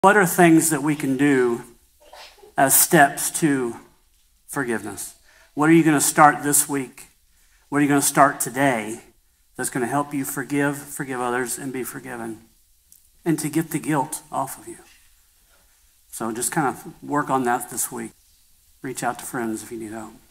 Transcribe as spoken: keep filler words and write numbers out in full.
What are things that we can do as steps to forgiveness? What are you going to start this week? What are you going to start today that's going to help you forgive, forgive others, and be forgiven? And to get the guilt off of you. So just kind of work on that this week. Reach out to friends if you need help.